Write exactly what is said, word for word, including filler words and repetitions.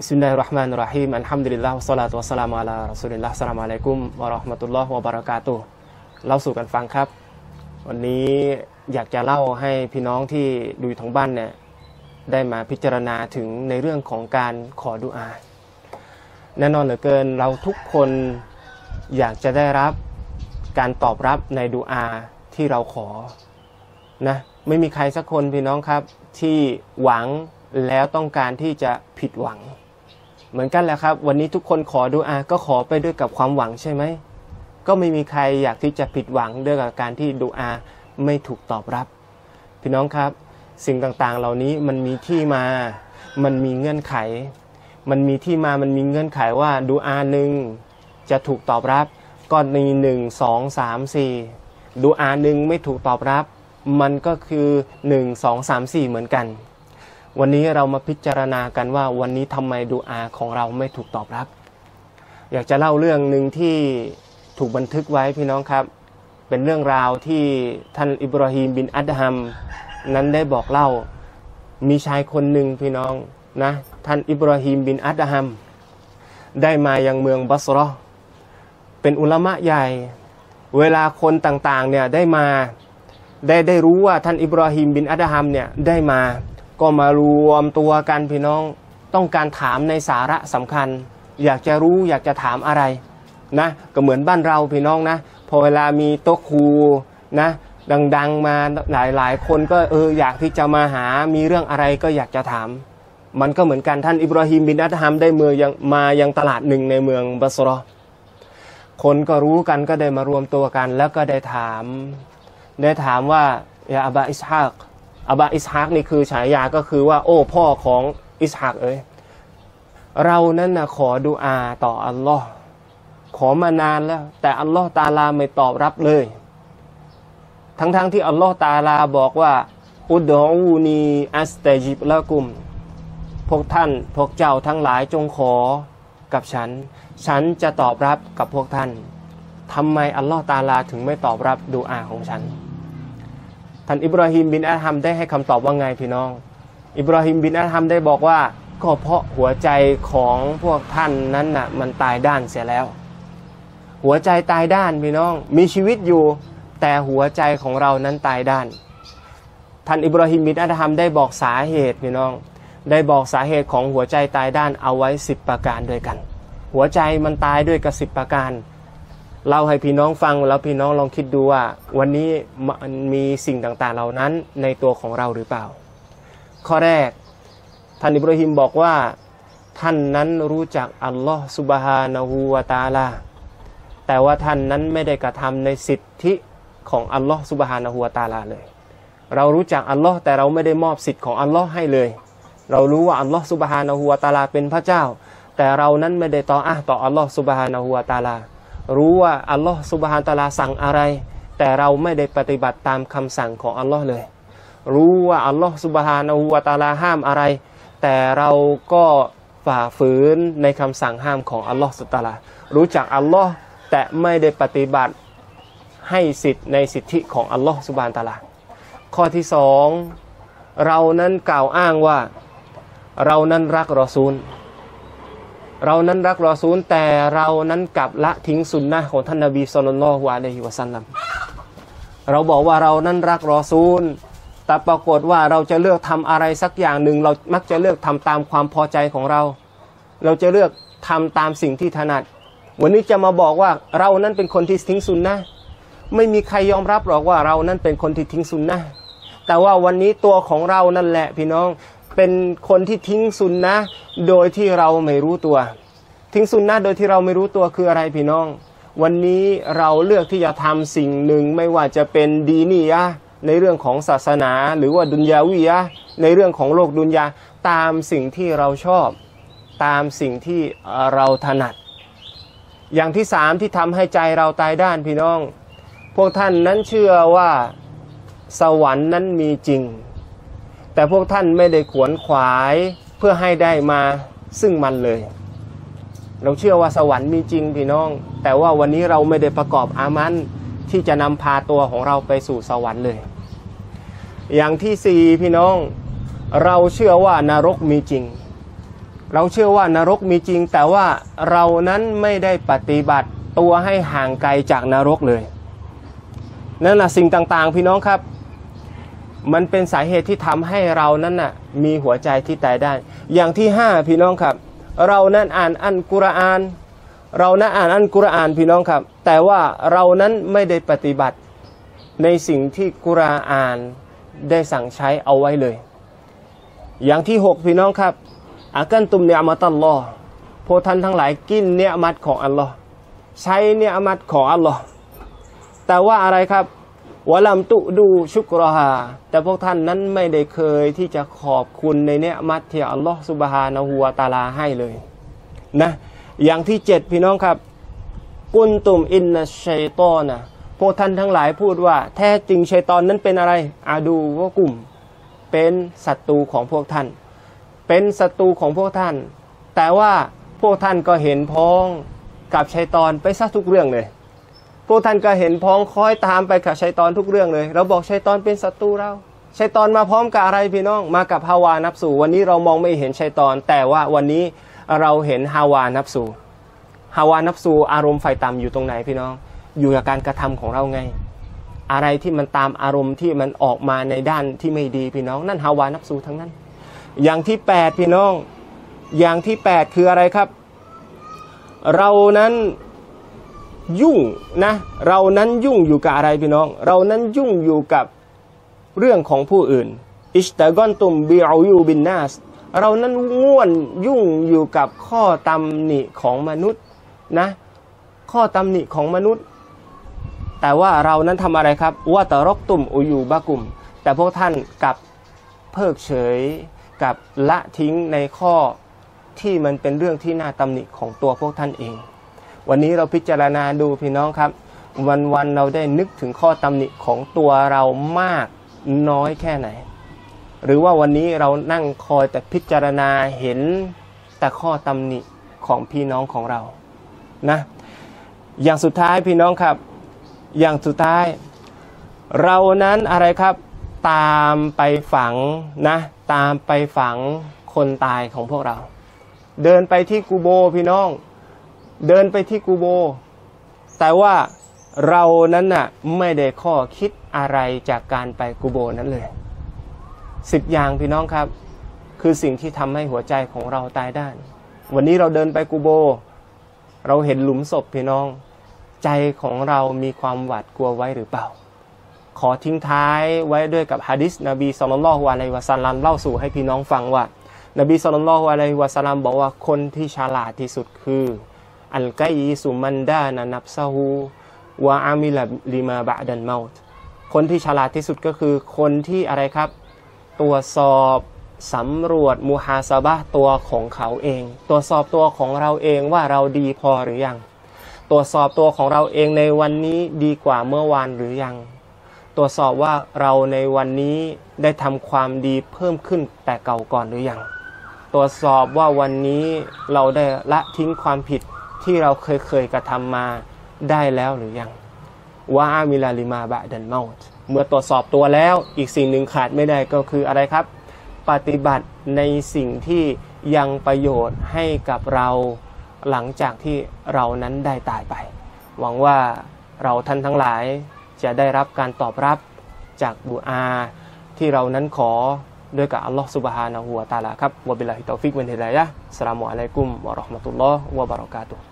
บิสมิลลาฮิรเราะห์มานิรเราะฮีมอัลฮัมดุลิลลาฮ์วัสศอลาตุวัสสลามุอะลารอซูลิลลาฮ์อัสสลามุอะลัยกุมวะเราะห์มะตุลลอฮ์วะบะเราะกาตุฮ์เล่าสู่กันฟังครับวันนี้อยากจะเล่าให้พี่น้องที่ดูทางบ้านเนี่ยได้มาพิจารณาถึงในเรื่องของการขอดุอาแน่นอนเหลือเกินเราทุกคนอยากจะได้รับการตอบรับในดุอาที่เราขอนะไม่มีใครสักคนพี่น้องครับที่หวังแล้วต้องการที่จะผิดหวังเหมือนกันแหละครับวันนี้ทุกคนขอดุอาก็ขอไปด้วยกับความหวังใช่ไหมก็ไม่มีใครอยากที่จะผิดหวังด้วยกับการที่ดุอาไม่ถูกตอบรับพี่น้องครับสิ่งต่างๆเหล่านี้มันมีที่มามันมีเงื่อนไขมันมีที่มามันมีเงื่อนไขว่าดุอาหนึ่งจะถูกตอบรับก็มีหนึ่งสองสามสี่ดุอาหนึ่งไม่ถูกตอบรับมันก็คือหนึ่งสองสามสี่เหมือนกันวันนี้เรามาพิจารณากันว่าวันนี้ทำไมดุอาของเราไม่ถูกตอบรับอยากจะเล่าเรื่องหนึ่งที่ถูกบันทึกไว้พี่น้องครับเป็นเรื่องราวที่ท่านอิบราฮิมบินอัดฮัมนั้นได้บอกเล่ามีชายคนหนึ่งพี่น้องนะท่านอิบราฮิมบินอัดฮัมได้มายังเมืองบัสเราะห์เป็นอุลามะใหญ่เวลาคนต่างๆเนี่ยได้มาได้ได้รู้ว่าท่านอิบราฮิมบินอัดฮัมเนี่ยได้มาก็มารวมตัวกันพี่น้องต้องการถามในสาระสำคัญอยากจะรู้อยากจะถามอะไรนะก็เหมือนบ้านเราพี่น้องนะพอเวลามีโต๊ะครูนะดังๆมาหลายๆคนก็เอออยากที่จะมาหามีเรื่องอะไรก็อยากจะถามมันก็เหมือนกันท่านอิบราฮิมบินอัดฮัมได้เมืองยังมายังตลาดหนึ่งในเมืองบัสเราะห์คนก็รู้กันก็ได้มารวมตัวกันแล้วก็ได้ถามได้ถามว่ายาอับาอิสฮากอับาอิสฮากนี่คือฉายาก็คือว่าโอ้พ่อของอิสฮากเอ้ยเรานั้นนะขอดุอาต่ออัลลอฮ์ขอมานานแล้วแต่อัลลอฮ์ตะอาลาไม่ตอบรับเลยทั้งๆ ท, ที่อัลลอฮ์ตะอาลาบอกว่าอุดอูนีอัสตะญิบละกุมพวกท่านพวกเจ้าทั้งหลายจงขอกับฉันฉันจะตอบรับกับพวกท่านทำไมอัลลอฮ์ตะอาลาถึงไม่ตอบรับดุอาของฉันท่านอิบราฮิมบินอัดฮัมได้ให้คำตอบว่าไงพี่น้องอิบราฮิมบินอัดฮัมได้บอกว่าก็เพราะหัวใจของพวกท่านนั้นน่ะมันตายด้านเสียแล้วหัวใจตายด้านพี่น้องมีชีวิตอยู่แต่หัวใจของเรานั้นตายด้านท่านอิบราฮิมบินอัดฮัมได้บอกสาเหตุพี่น้องได้บอกสาเหตุของหัวใจตายด้านเอาไว้สิบประการด้วยกันหัวใจมันตายด้วยกับสิบประการเล่าให้พี่น้องฟังแล้วพี่น้องลองคิดดูว่าวันนี้มันมีสิ่งต่างๆเหล่านั้นในตัวของเราหรือเปล่าข้อแรกท่านอิบราฮิมบอกว่าท่านนั้นรู้จักอัลลอฮฺซุบฮานะฮูวะตะอาลาแต่ว่าท่านนั้นไม่ได้กระทำในสิทธิของอัลลอฮฺซุบฮานะฮูวะตะอาลาเลยเรารู้จักอัลลอฮ์แต่เราไม่ได้มอบสิทธิของอัลลอฮ์ให้เลยเรารู้ว่าอัลลอฮฺซุบฮานะฮูวะตะอาลาเป็นพระเจ้าแต่เรานั้นไม่ได้ต่ออะห์ต่ออัลลอฮฺซุบฮานะฮูวะตะอาลารู้ว่าอัลลอฮฺซุบฮานะฮูวะตะอาลาสั่งอะไรแต่เราไม่ได้ปฏิบัติตามคำสั่งของอัลลอฮ์เลยรู้ว่าอัลลอฮฺซุบฮานะฮูวะตะอาลาห้ามอะไรแต่เราก็ฝ่าฝืนในคำสั่งห้ามของอัลลอฮฺซุบฮานะฮูวะตะอาลารู้จักอัลลอฮ์แต่ไม่ได้ปฏิบัติให้สิทธิ์ในสิทธิของอัลลอฮฺซุบฮานะฮูวะตะอาลาข้อที่สองเรานั้นกล่าวอ้างว่าเรานั้นรักรอซูลเรานั้นรักรอซูลแต่เรานั้นกลับละทิ้งสุนนะของท่านนบีศ็อลลัลลอฮุอะลัยฮิวะซัลลัมเราบอกว่าเรานั้นรักรอซูลแต่ปรากฏว่าเราจะเลือกทำอะไรสักอย่างหนึ่งเรามักจะเลือกทำตามความพอใจของเราเราจะเลือกทำตามสิ่งที่ถนัดวันนี้จะมาบอกว่าเรานั้นเป็นคนที่ทิ้งสุนนะไม่มีใครยอมรับหรอกว่าเรานั้นเป็นคนที่ทิ้งสุนนะแต่ว่าวันนี้ตัวของเรานั่นแหละพี่น้องเป็นคนที่ทิ้งสุนนะโดยที่เราไม่รู้ตัวทิ้งสุนนะโดยที่เราไม่รู้ตัวคืออะไรพี่น้องวันนี้เราเลือกที่จะทำสิ่งหนึ่งไม่ว่าจะเป็นดีนียะในเรื่องของศาสนาหรือว่าดุนยาวียะในเรื่องของโลกดุนยาตามสิ่งที่เราชอบตามสิ่งที่เราถนัดอย่างที่สามที่ทำให้ใจเราตายด้านพี่น้องพวกท่านนั้นเชื่อว่าสวรรค์นั้นมีจริงแต่พวกท่านไม่ได้ขวนขวายเพื่อให้ได้มาซึ่งมันเลยเราเชื่อว่าสวรรค์มีจริงพี่น้องแต่ว่าวันนี้เราไม่ได้ประกอบอามันที่จะนำพาตัวของเราไปสู่สวรรค์เลยอย่างที่สี่พี่น้องเราเชื่อว่านรกมีจริงเราเชื่อว่านรกมีจริงแต่ว่าเรานั้นไม่ได้ปฏิบัติตัวให้ห่างไกลจากนรกเลยนั่นแหละสิ่งต่างๆพี่น้องครับมันเป็นสาเหตุที่ทำให้เรานั้นน่ะมีหัวใจที่ตายได้อย่างที่ห้าพี่น้องครับเรานั้นอ่านอัลกุรอานเรานั้นอ่านอัลกุรอานพี่น้องครับแต่ว่าเรานั้นไม่ได้ปฏิบัติในสิ่งที่กุรอานได้สั่งใช้เอาไว้เลยอย่างที่หกพี่น้องครับอากันตุมเนียมัตอัลลอฮ์พวกท่านทั้งหลายกินเนียมัตของอัลลอฮ์ใช้เนียมัตของอัลลอฮ์แต่ว่าอะไรครับวะลัมตุดูชุกรฮาแต่พวกท่านนั้นไม่ได้เคยที่จะขอบคุณในเนียมัตที่อัลลอฮ์ซุบฮานะฮูวะตะอาลาให้เลยนะอย่างที่เจ็ดพี่น้องครับกุนตุมอินนัชชัยฏอนะพวกท่านทั้งหลายพูดว่าแท้จริงชัยฏอนนั้นเป็นอะไรอาดูวะกุมเป็นศัตรูของพวกท่านเป็นศัตรูของพวกท่านแต่ว่าพวกท่านก็เห็นพ้องกับชัยฏอนไปซะทุกเรื่องเลยพวกท่านก็เห็นพ้องคอยตามไปกับชัยฏอนทุกเรื่องเลยเราบอกชัยฏอนเป็นศัตรูเราชัยฏอนมาพร้อมกับอะไรพี่น้องมากับฮาวานัฟสูวันนี้เรามองไม่เห็นชัยฏอนแต่ว่าวันนี้เราเห็นฮาวานัฟสูฮาวานัฟสูอารมณ์ไฟต่ำอยู่ตรงไหนพี่น้องอยู่กับการกระทำของเราไงอะไรที่มันตามอารมณ์ที่มันออกมาในด้านที่ไม่ดีพี่น้องนั่นฮาวานัฟสูทั้งนั้นอย่างที่แปดพี่น้องอย่างที่แปดคืออะไรครับเรานั้นยุ่งนะเรานั้นยุ่งอยู่กับอะไรพี่น้องเรานั้นยุ่งอยู่กับเรื่องของผู้อื่นอิสตะกอนตุมบิอูยูบินนัสเรานั้นง่วนยุ่งอยู่กับข้อตำหนิของมนุษย์นะข้อตำหนิของมนุษย์แต่ว่าเรานั้นทำอะไรครับว่าตะรกตุมอูยูบะกุมแต่พวกท่านกับเพิกเฉยกับละทิ้งในข้อที่มันเป็นเรื่องที่น่าตำหนิของตัวพวกท่านเองวันนี้เราพิจารณาดูพี่น้องครับวันๆเราได้นึกถึงข้อตำหนิของตัวเรามากน้อยแค่ไหนหรือว่าวันนี้เรานั่งคอยแต่พิจารณาเห็นแต่ข้อตำหนิของพี่น้องของเรานะอย่างสุดท้ายพี่น้องครับอย่างสุดท้ายเรานั้นอะไรครับตามไปฝังนะตามไปฝังคนตายของพวกเราเดินไปที่กูโบพี่น้องเดินไปที่กูโบแต่ว่าเรานั้นน่ะไม่ได้ข้อคิดอะไรจากการไปกูโบนั้นเลยสิบอย่างพี่น้องครับคือสิ่งที่ทำให้หัวใจของเราตายด้านวันนี้เราเดินไปกูโบเราเห็นหลุมศพพี่น้องใจของเรามีความหวาดกลัวไว้หรือเปล่าขอทิ้งท้ายไว้ด้วยกับหะดีษนบีศ็อลลัลลอฮุอะลัยฮิวะซัลลัมเล่าสู่ให้พี่น้องฟังว่านบีศ็อลลัลลอฮุอะลัยฮิวะซัลลัมบอกว่าคนที่ฉลาดที่สุดคืออัลกัยซุมันดานะนับซะฮูวะอามิลลิมาบะดันเมาต์คนที่ฉลาดที่สุดก็คือคนที่อะไรครับตรวจสอบสำรวจมุฮาซาบะห์ตัวของเขาเองตรวจสอบตัวของเราเองว่าเราดีพอหรือยังตรวจสอบตัวของเราเองในวันนี้ดีกว่าเมื่อวานหรือยังตรวจสอบว่าเราในวันนี้ได้ทำความดีเพิ่มขึ้นแต่เก่าก่อนหรือยังตรวจสอบว่าวันนี้เราได้ละทิ้งความผิดที่เราเคยเคยกระทำมาได้แล้วหรือยังว่าอามิลาลิมาบะดันเมาต์เมื่อตรวจสอบตัวแล้วอีกสิ่งหนึ่งขาดไม่ได้ก็คืออะไรครับปฏิบัติในสิ่งที่ยังประโยชน์ให้กับเราหลังจากที่เรานั้นได้ตายไปหวังว่าเราท่านทั้งหลายจะได้รับการตอบรับจากดุอาที่เรานั้นขอด้วยกับอัลลอฮฺซุบฮานะฮูวะตะอาลาครับวะบิลลาฮิตอฟิกวัลฮิดายะฮ์อัสสลามุอะลัยกุมวะเราะห์มะตุลลอฮ์วะบะเราะกาตุฮ์